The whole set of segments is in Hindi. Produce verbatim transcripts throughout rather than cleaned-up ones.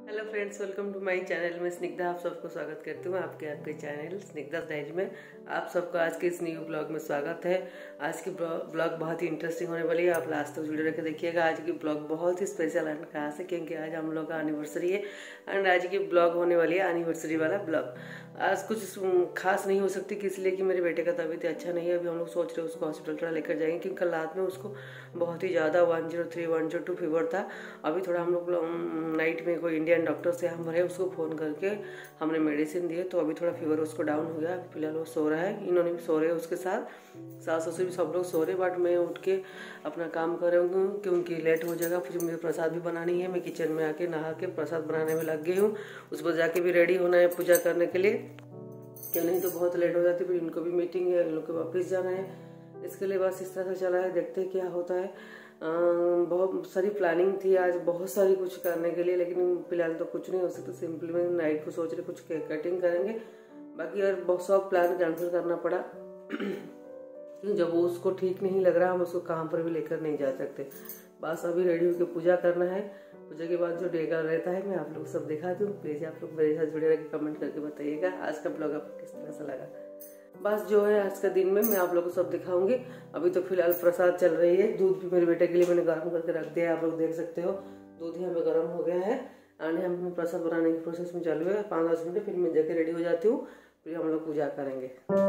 Hello friends, welcome to my channel में स्निग्धा आप सबको स्वागत करती हूँ। आपके आपके चैनल स्निग्धा डायरी में आप सबका आज के इस न्यू ब्लॉग में स्वागत है। आज की ब्लॉग बहुत ही इंटरेस्टिंग होने वाली है, आप लास्ट तक वीडियो रख देखिएगा। आज की ब्लॉग बहुत ही स्पेशल है, कहाँ से, क्योंकि आज हम लोग का एनिवर्सरी है एंड आज की ब्लॉग होने वाली है एनिवर्सरी वाला ब्लॉग। आज कुछ खास नहीं हो सकती कि इसलिए कि मेरे बेटे का तबीयत अच्छा नहीं है। अभी हम लोग सोच रहे हैं उसको हॉस्पिटल थोड़ा लेकर जाएंगे, क्योंकि कल रात में उसको बहुत ही ज़्यादा one zero three one zero two fever था। अभी थोड़ा हम लोग नाइट में कोई इंडियन डॉक्टर से हम भरे, उसको फ़ोन करके हमने मेडिसिन दिए, तो अभी थोड़ा फीवर उसको डाउन हो गया। फिलहाल वो सो रहा है, इन्होंने भी सो रहे हैं उसके साथ, सास ससुर भी सब लोग सो रहे। बट मैं उठ के अपना काम कर रही हूँ क्योंकि लेट हो जाएगा। फिर मुझे प्रसाद भी बनानी है, मैं किचन में आके नहा के प्रसाद बनाने में लग गई हूँ। उस पर जाके भी रेडी होना है पूजा करने के लिए, क्यों नहीं तो बहुत लेट हो जाती। फिर इनको भी मीटिंग है, इन लोग को वापस जाना है, इसके लिए बस इस तरह से चला है। देखते हैं क्या होता है। आ, बहुत सारी प्लानिंग थी आज, बहुत सारी कुछ करने के लिए, लेकिन फिलहाल तो कुछ नहीं हो सकता। सिंपली में नाइट को सोच रहे कुछ केक कटिंग करेंगे, बाकी यार बहुत सब प्लान कैंसिल करना पड़ा। जब वो उसको ठीक नहीं लग रहा, हम उसको कहाँ पर भी लेकर नहीं जा सकते। बस अभी रेडी होकर पूजा करना है। पूजा के बाद जो डे का रहता है मैं आप लोग सब दिखा दूँ। प्लीज आप लोग मेरे साथ जुड़े रह कमेंट करके बताइएगा आज का ब्लॉग आपको किस तरह से लगा। बस जो है आज का दिन में मैं आप लोगों को सब दिखाऊंगी। अभी तो फिलहाल प्रसाद चल रही है। दूध भी मेरे बेटे के लिए मैंने गर्म करके रख दिया है, आप लोग देख सकते हो। दूध यहाँ पे गर्म हो गया है और हम प्रसाद बनाने की प्रोसेस में चालू है। पाँच दस मिनट फिर मैं जाके रेडी हो जाती हूँ, फिर हम लोग पूजा करेंगे।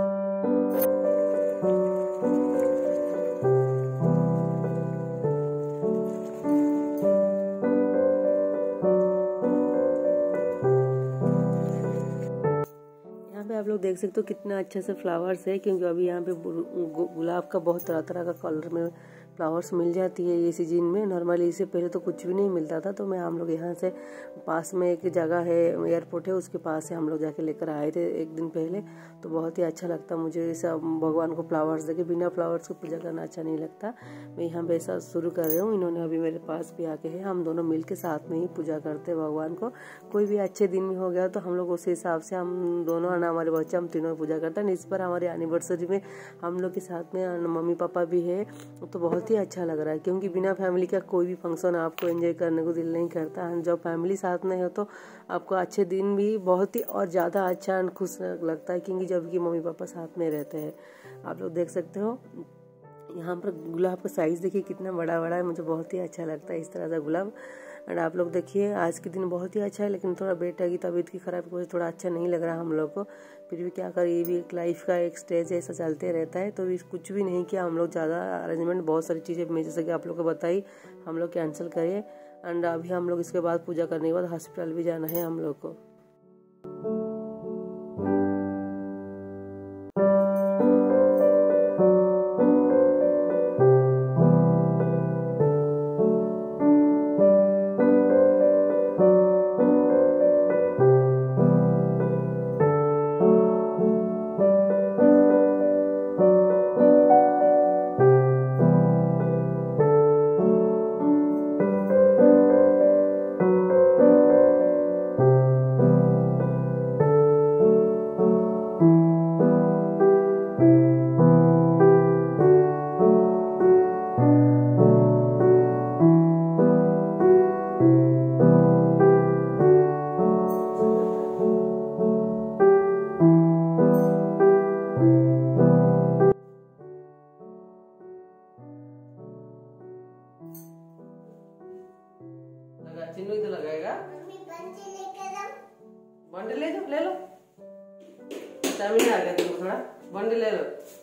आप लोग देख सकते हो कितना अच्छे से फ्लावर्स है, क्योंकि अभी यहाँ पे गुलाब का बहुत तरह तरह का कलर में फ्लावर्स मिल जाती है ये सीजन में। नॉर्मली इससे पहले तो कुछ भी नहीं मिलता था, तो मैं हम लोग यहाँ से पास में एक जगह है, एयरपोर्ट है, उसके पास से हम लोग जाके लेकर आए थे एक दिन पहले। तो बहुत ही अच्छा लगता मुझे सब भगवान को फ्लावर्स देखे, बिना फ्लावर्स को पूजा करना अच्छा नहीं लगता। मैं यहाँ पे ऐसा शुरू कर रही हूँ। इन्होंने अभी मेरे पास भी आके है, हम दोनों मिल के साथ में ही पूजा करते हैं भगवान को। कोई भी अच्छे दिन में हो गया तो हम लोग उसी हिसाब से हम दोनों और हमारे बच्चे हम तीनों पूजा करते हैं। इस पर हमारे एनिवर्सरी में हम लोग के साथ में मम्मी पापा भी है, तो बहुत ही अच्छा लग रहा है। क्योंकि बिना फैमिली का कोई भी फंक्शन आपको एंजॉय करने को दिल नहीं करता। जब फैमिली साथ में हो तो आपको अच्छे दिन भी बहुत ही और ज़्यादा अच्छा और खुश लगता है, क्योंकि जब कि मम्मी पापा साथ में रहते हैं। आप लोग देख सकते हो यहाँ पर गुलाब का साइज़ देखिए कितना बड़ा बड़ा है, मुझे बहुत ही अच्छा लगता है इस तरह का गुलाब। एंड आप लोग देखिए आज के दिन बहुत ही अच्छा है, लेकिन थोड़ा बेटा की तबीयत की खराब की वजह से थोड़ा अच्छा नहीं लग रहा हम लोग को। फिर भी क्या करें, ये भी एक लाइफ का एक स्टेज ऐसा चलते रहता है। तो कुछ भी नहीं किया हम लोग, ज़्यादा अरेंजमेंट बहुत सारी चीज़ें मैं जैसे कि आप लोग को बताई हम लोग कैंसिल करिए। एंड अभी हम लोग इसके बाद पूजा करने के बाद हॉस्पिटल भी जाना है हम लोग को। चिन्नू तो लगाएगा। बंडल ले लो, ले लो। स्टैमिना आ गया तुमको थोड़ा, बंडल ले लो।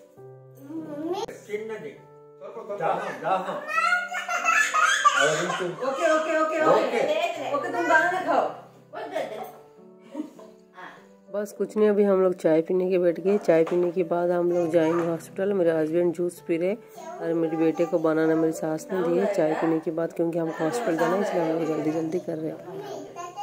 Okay okay okay okay okay तुम दाना खाओ। बस कुछ नहीं, अभी हम लोग चाय पीने के बैठ गए। चाय पीने के बाद हम लोग जाएंगे हॉस्पिटल। मेरे हस्बैंड जूस पी रहे और मेरे बेटे को बनाना मेरी सास ने दी है चाय पीने के बाद, क्योंकि हमको हॉस्पिटल जाना है, इसलिए हम लोग जल्दी जल्दी कर रहे हैं।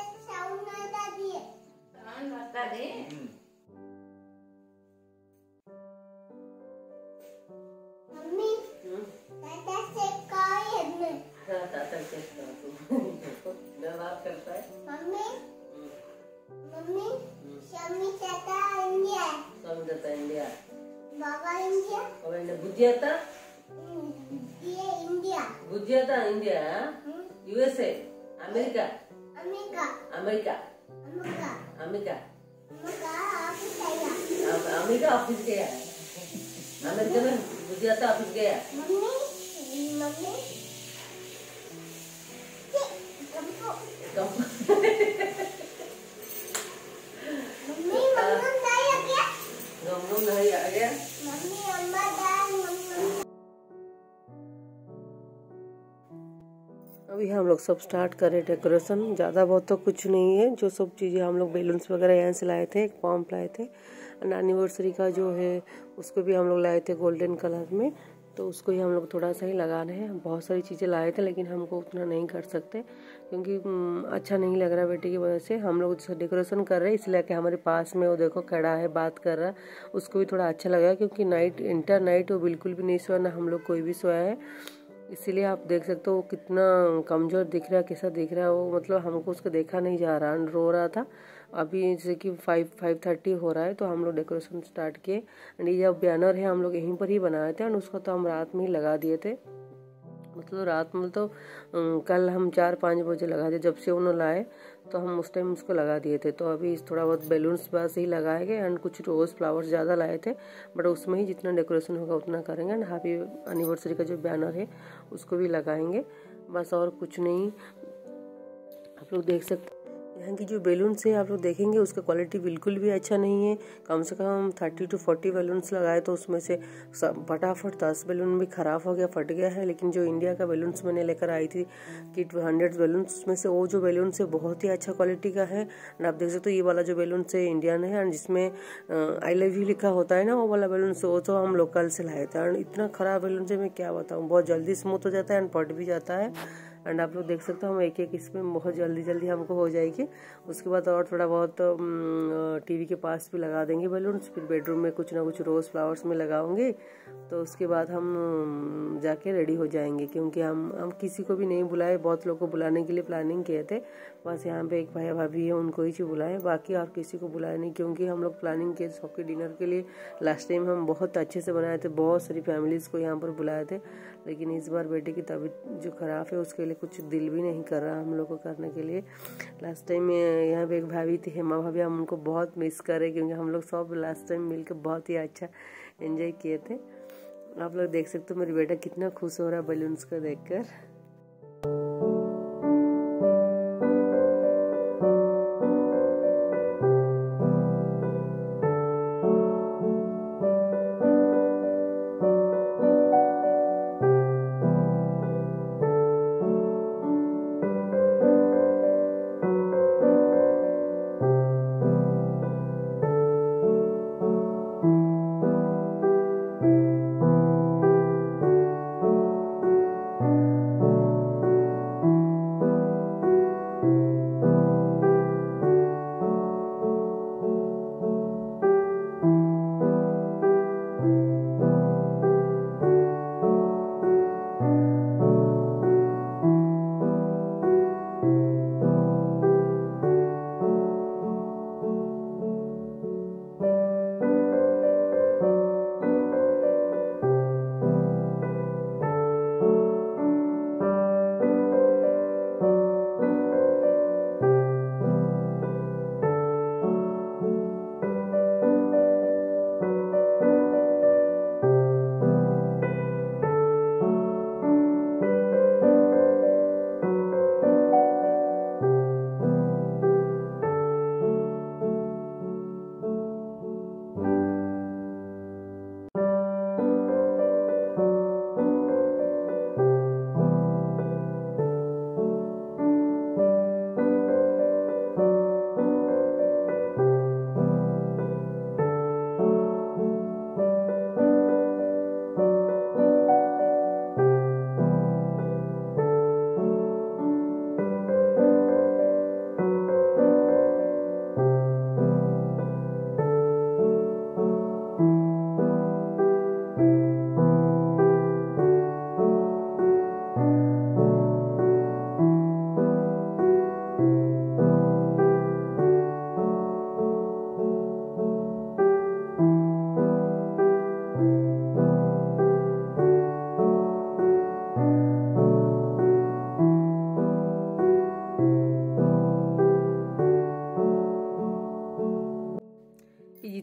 इंडिया बाबा इंडिया बुझियाता इंडिया बुझियाता India USA America America America America America office गया। अमेरिका में गुजरात ऑफिस गया। नहीं आ गया। अभी हम लोग सब स्टार्ट करें डेकोरेशन। ज़्यादा बहुत तो कुछ नहीं है, जो सब चीज़ें हम लोग बैलून्स वगैरह यहाँ से लाए थे, एक पॉम्प लाए थे। एंड एनिवर्सरी का जो है उसको भी हम लोग लाए थे गोल्डन कलर में, तो उसको ही हम लोग थोड़ा सा ही लगा रहे हैं। बहुत सारी चीज़ें लाए थे लेकिन हमको उतना नहीं कर सकते क्योंकि अच्छा नहीं लग रहा बेटे की वजह से। हम लोग डेकोरेशन कर रहे हैं इसलिए कि हमारे पास में वो देखो खड़ा है बात कर रहा, उसको भी थोड़ा अच्छा लगा क्योंकि नाइट इंटर नाइट वो बिल्कुल भी नहीं सोया, ना हम लोग कोई भी सोया है। इसीलिए आप देख सकते हो वो कितना कमज़ोर दिख रहा है, कैसा दिख रहा है वो, मतलब हमको उसको देखा नहीं जा रहा, रो रहा था। अभी जैसे कि फाइव फाइव थर्टी हो रहा है तो हम लोग डेकोरेशन स्टार्ट किए। एंड ये जब बैनर है हम लोग यहीं पर ही बनाए थे एंड उसको तो हम रात में ही लगा दिए थे। मतलब रात में तो कल हम चार पाँच बजे लगा दिए, जब से उन्होंने लाए तो हम उस टाइम उसको लगा दिए थे। तो अभी थोड़ा बहुत बैलून्स बस ही लगाए गए एंड कुछ रोज़ फ्लावर्स ज़्यादा लाए थे, बट उसमें ही जितना डेकोरेशन होगा उतना करेंगे। एंड हैप्पी एनिवर्सरी का जो बैनर है उसको भी लगाएंगे, बस और कुछ नहीं। आप लोग देख सकते यहाँ की जो बैलून्स है आप लोग देखेंगे उसका क्वालिटी बिल्कुल भी अच्छा नहीं है। कम से कम थर्टी टू फोर्टी बैलून्स लगाए तो उसमें से फटाफट दस बैलून भी ख़राब हो गया, फट गया है। लेकिन जो इंडिया का बैलून्स मैंने लेकर आई थी कि हंड्रेड बैलून्स, उसमें से वो जो बैलून्स है बहुत ही अच्छा क्वालिटी का है। एंड आप देख सकते हो ये वाला जो बैलून्स है इंडियन है एंड जिसमें आई लव यू लिखा होता है ना, वो वाला बैलून्स वो तो हम लोकल से लाए थे। एंड इतना ख़राब बैलून से मैं क्या बताऊँ, बहुत जल्दी स्मूथ हो जाता है एंड फट भी जाता है। एंड आप लोग देख सकते हो हम एक एक इसमें बहुत जल्दी जल्दी हमको हो जाएगी। उसके बाद और थोड़ा बहुत टीवी के पास भी लगा देंगे बैलून्स, फिर बेडरूम में कुछ ना कुछ रोज़ फ्लावर्स में लगाऊंगे। तो उसके बाद हम जाके रेडी हो जाएंगे क्योंकि हम हम किसी को भी नहीं बुलाए, बहुत लोगों को बुलाने के लिए प्लानिंग किए थे। बस यहाँ पे एक भाई भाभी है उनको ही बुलाए, बाकी और किसी को बुलाए नहीं क्योंकि हम लोग प्लानिंग किए सबके डिनर के लिए। लास्ट टाइम हम बहुत अच्छे से बनाए थे, बहुत सारी फैमिलीज़ को यहाँ पर बुलाए थे, लेकिन इस बार बेटे की तबीयत जो ख़राब है उसके लिए कुछ दिल भी नहीं कर रहा हम लोग को करने के लिए। लास्ट टाइम यहाँ पे एक भाभी थी हेमा भाभी, हम उनको बहुत मिस कर रहे क्योंकि हम लोग सब लास्ट टाइम मिलकर बहुत ही अच्छा एंजॉय किए थे। आप लोग देख सकते हो मेरी बेटा कितना खुश हो रहा है बैलून्स को देखकर।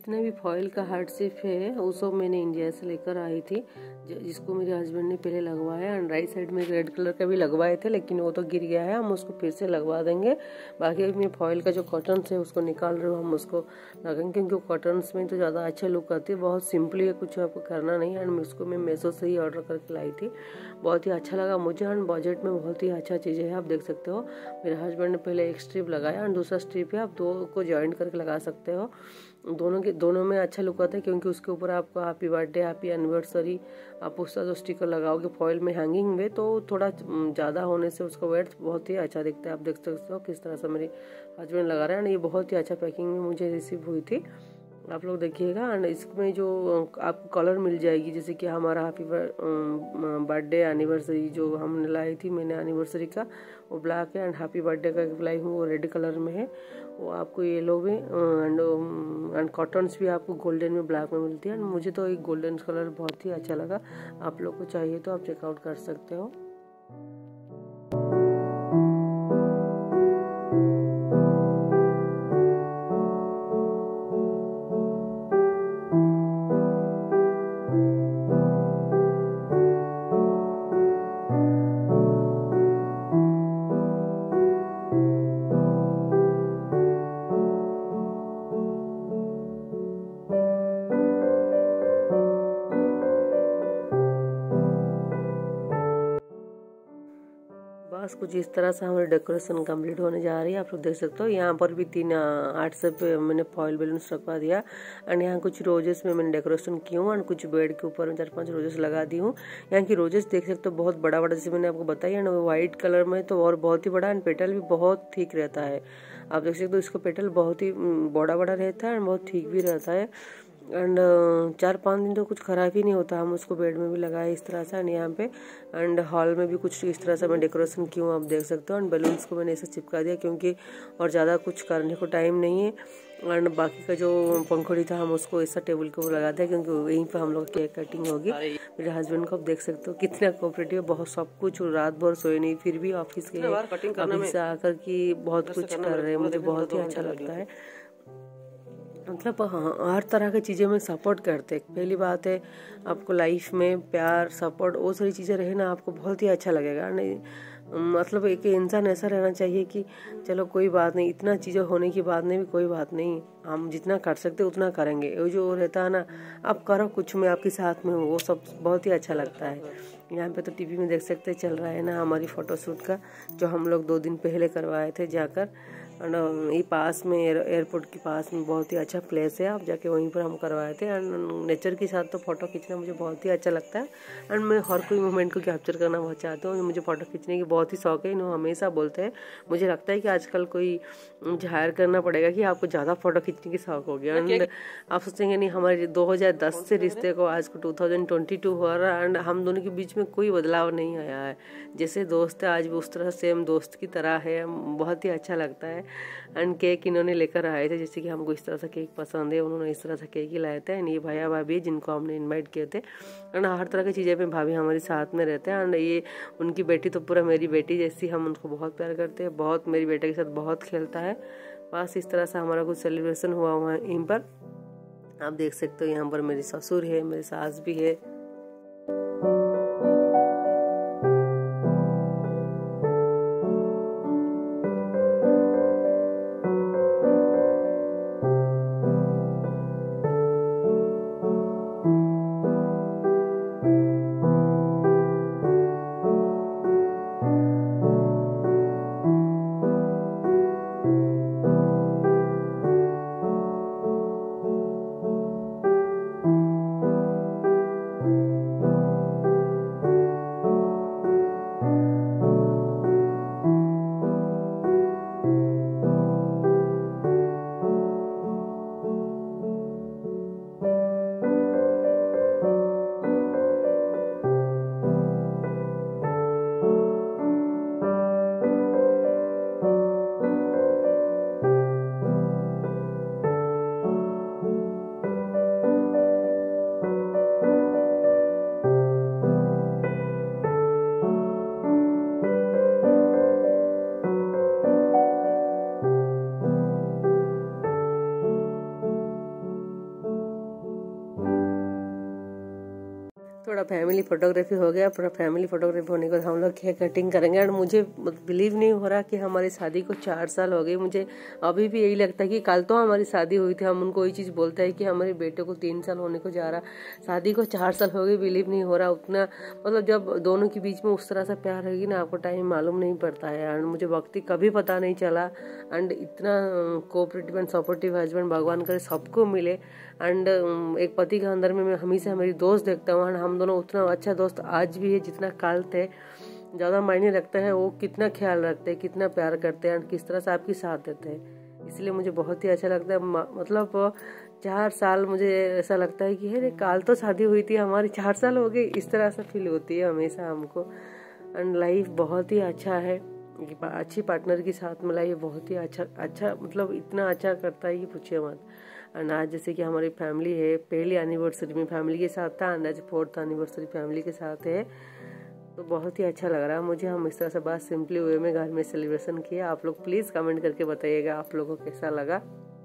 जितना भी फॉइल का हार्ट शेप है वो सब मैंने इंडिया से लेकर आई थी, जिसको मेरे हस्बैंड ने पहले लगवाया। एंड राइट साइड में रेड कलर का भी लगवाए थे, लेकिन वो तो गिर गया है, हम उसको फिर से लगवा देंगे। बाकी मैं फॉइल का जो कॉटन है उसको निकाल रहे हो, हम उसको लगाएंगे क्योंकि कॉटन में तो ज़्यादा अच्छा लुक आती है। बहुत सिंपली है, कुछ आपको करना नहीं। एंड उसको मैं मेसो से ही ऑर्डर करके लाई थी, बहुत ही अच्छा लगा मुझे। एंड बजट में बहुत ही अच्छा चीज़ है, आप देख सकते हो। मेरे हस्बैंड ने पहले एक स्ट्रिप लगाया एंड दूसरा स्ट्रिप है, आप दो को ज्वाइंट करके लगा सकते हो। दोनों के दोनों में अच्छा लुक आता है क्योंकि उसके ऊपर आपको हैप्पी बर्थडे, हैप्पी एनिवर्सरी आप उसका जो स्टिकर लगाओगे फॉइल में हैंगिंग में, तो थोड़ा ज़्यादा होने से उसका वेट बहुत ही अच्छा दिखता है। आप देख सकते हो किस तरह से मेरे हस्बैंड लगा रहे हैं। ये बहुत ही अच्छा पैकिंग में मुझे रिसीव हुई थी, आप लोग देखिएगा। एंड इसमें जो आपको कलर मिल जाएगी, जैसे कि हमारा हैप्पी बर्थडे एनिवर्सरी जो हमने लाई थी, मैंने एनिवर्सरी का वो ब्लैक है, एंड हैप्पी बर्थडे का लाई हूँ वो रेड कलर में है, वो आपको येलो में। एंड एंड कॉटन्स भी आपको गोल्डन में, ब्लैक में मिलती है। एंड मुझे तो एक गोल्डन कलर बहुत ही अच्छा लगा, आप लोग को चाहिए तो आप चेकआउट कर सकते हो। बस कुछ इस तरह से हमारी डेकोरेशन कंप्लीट होने जा रही है, आप लोग देख सकते हो। यहाँ पर भी तीन आठ से पे मैंने फॉइल बैलून्स रखवा दिया। एंड यहाँ कुछ रोजेस में मैंने डेकोरेशन की हूँ, एंड कुछ बेड के ऊपर में चार पांच रोजेस लगा दी हूँ। यहाँ की रोजेस देख सकते हो बहुत बड़ा बड़ा, जैसे मैंने आपको बताया। एंड व्हाइट कलर में तो और बहुत ही बड़ा, एंड पेटल भी बहुत ठीक रहता है, आप देख सकते हो। इसका पेटल बहुत ही बड़ा बड़ा रहता है एंड बहुत ठीक भी रहता है। एंड चार पाँच दिन तो कुछ ख़राब ही नहीं होता। हम उसको बेड में भी लगाए इस तरह से, एंड यहाँ पे एंड हॉल में भी कुछ इस तरह से मैं डेकोरेशन की हूँ, आप देख सकते हो। एंड बैलून्स को मैंने ऐसे चिपका दिया क्योंकि और ज़्यादा कुछ करने को टाइम नहीं है। एंड बाकी का जो पंखुड़ी था हम उसको ऐसा टेबल के ऊपर लगा दिया क्योंकि वहीं पे हम लोग केक कटिंग होगी। मेरे हस्बैंड को आप देख सकते हो कितना कोऑपरेटिव, बहुत सब कुछ, रात भर सोए नहीं, फिर भी ऑफिस के ऑफिस से आकर के बहुत कुछ कर रहे हैं, मुझे बहुत ही अच्छा लगता है। मतलब हाँ, हर तरह की चीज़ें में सपोर्ट करते हैं। पहली बात है आपको लाइफ में प्यार, सपोर्ट, वो सारी चीज़ें रहे ना, आपको बहुत ही अच्छा लगेगा। नहीं मतलब एक इंसान ऐसा रहना चाहिए कि चलो कोई बात नहीं, इतना चीज़ें होने की बात नहीं, भी कोई बात नहीं, हम जितना कर सकते उतना करेंगे। वो जो रहता है ना, आप करो कुछ, मैं आपके साथ में हूँ, वो सब बहुत ही अच्छा लगता है। यहाँ पे तो टीवी में देख सकते चल रहा है ना हमारी फोटोशूट का, जो हम लोग दो दिन पहले करवाए थे जाकर। ये पास में एयरपोर्ट के पास में बहुत ही अच्छा प्लेस है, आप जाके वहीं पर हम करवाए थे। एंड नेचर के साथ तो फोटो खींचना मुझे बहुत ही अच्छा लगता है। एंड मैं हर कोई मोमेंट को कैप्चर करना बहुत चाहती हूँ, मुझे फोटो खींचने की बहुत ही शौक है। इन्होंने हमेशा बोलते हैं, मुझे लगता है कि आजकल कोई हायर करना पड़ेगा कि आपको ज़्यादा फोटो खींचने की शौक हो गया। एंड आप सोचेंगे नहीं, हमारे दो हज़ार दस से रिश्ते को आज को दो हज़ार बाईस हो रहा है, एंड हम दोनों के बीच में कोई बदलाव नहीं आया है। जैसे दोस्त है आज भी उस तरह सेम दोस्त की तरह है, बहुत ही अच्छा लगता है। एंड केक इन्होंने लेकर आए थे, जैसे कि हमको इस तरह से केक पसंद है, उन्होंने इस तरह से केक ही लाए थे। एंड ये भैया भाभी जिनको हमने इनवाइट किए थे। एंड हर तरह की चीज़ें में भाभी हमारे साथ में रहते हैं। एंड ये उनकी बेटी तो पूरा मेरी बेटी जैसी, हम उनको बहुत प्यार करते हैं, बहुत मेरी बेटे के साथ बहुत खेलता है। बस इस तरह से हमारा कुछ सेलिब्रेशन हुआ हुआ है यहीं पर, आप देख सकते हो। यहाँ पर मेरी ससुर है, मेरी सास भी है। फैमिली फोटोग्राफी हो गया। पूरा फैमिली फोटोग्राफी होने के बाद हम लोग केक कटिंग करेंगे। और मुझे बिलीव नहीं हो रहा कि हमारी शादी को चार साल हो गए। मुझे अभी भी यही लगता है कि कल तो हमारी शादी हुई थी। हम उनको वही चीज़ बोलते हैं कि हमारे बेटे को तीन साल होने को जा रहा, शादी को चार साल हो गए। बिलीव नहीं हो रहा उतना, मतलब जब दोनों के बीच में उस तरह से प्यार रहेगी ना, आपको टाइम मालूम नहीं पड़ता है। एंड मुझे वक्त कभी पता नहीं चला। एंड इतना कोऑपरेटिव एंड सपोर्टिव हस्बैंड भगवान करे सबको मिले। एंड एक पति के अंदर में मैं हमेशा मेरी दोस्त देखता हूँ। एंड हम दोनों उतना अच्छा दोस्त आज भी है जितना कल थे। ज़्यादा मायने रखता है वो कितना ख्याल रखते हैं, कितना प्यार करते हैं, किस तरह से आपकी साथ देते हैं। इसलिए मुझे बहुत ही अच्छा लगता है। मतलब चार साल मुझे ऐसा लगता है कि अरे काल तो शादी हुई थी हमारी, चार साल हो गए, इस तरह से फील होती है हमेशा हमको। एंड लाइफ बहुत ही अच्छा है, अच्छी पार्टनर के साथ में लाइफ बहुत ही अच्छा अच्छा मतलब इतना अच्छा करता है कि पूछिए मत। एंड आज जैसे कि हमारी फैमिली है, पहली एनिवर्सरी में फैमिली के साथ था, एंड आज फोर्थ एनिवर्सरी फैमिली के साथ है, तो बहुत ही अच्छा लग रहा है मुझे। हम इस तरह से बात सिंपली वे में घर में सेलिब्रेशन किया। आप लोग प्लीज़ कमेंट करके बताइएगा आप लोगों को कैसा लगा।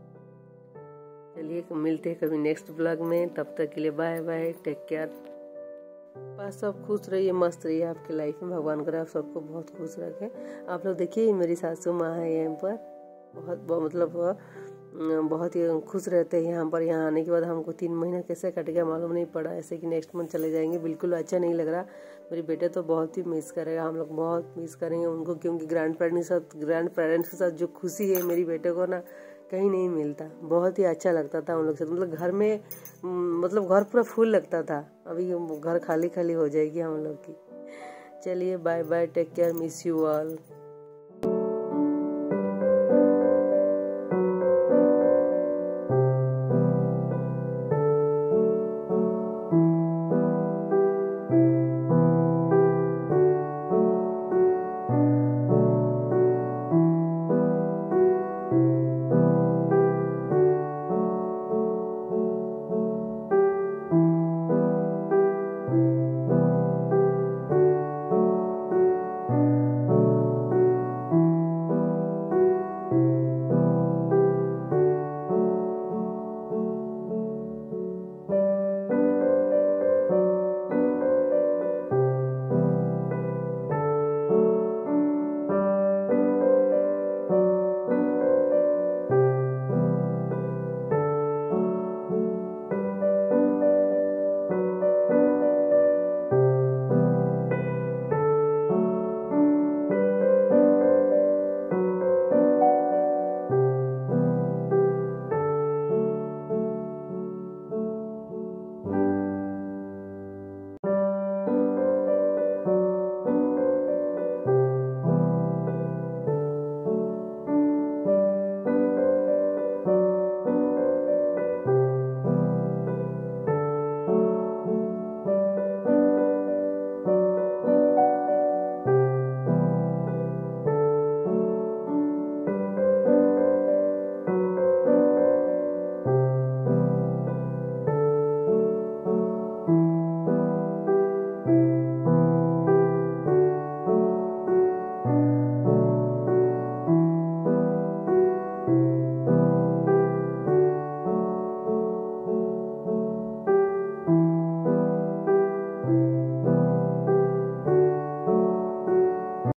चलिए मिलते हैं कभी नेक्स्ट ब्लॉग में, तब तक के लिए बाय बाय, टेक केयर। बस सब खुश रहिए, मस्त रहिए आपकी लाइफ में। भगवान करे आप सबको बहुत खुश रखे। आप लोग देखिए मेरी सासू माँ है यहाँ पर, बहुत, बहुत मतलब बहुत ही खुश रहते हैं यहाँ पर। यहाँ आने के बाद हमको तीन महीना कैसे कट गया मालूम नहीं पड़ा, ऐसे कि नेक्स्ट मंथ चले जाएंगे। बिल्कुल अच्छा नहीं लग रहा। मेरे बेटे तो बहुत ही मिस करेगा, हम लोग बहुत मिस करेंगे उनको, क्योंकि ग्रैंड पेरेंट्स के साथ ग्रैंड पेरेंट्स के साथ जो खुशी है मेरी बेटे को ना कहीं नहीं मिलता। बहुत ही अच्छा लगता था उन लोग से, मतलब घर में मतलब घर पूरा फुल लगता था। अभी घर खाली खाली हो जाएगी हम लोग की। चलिए bye bye, take care, miss you all.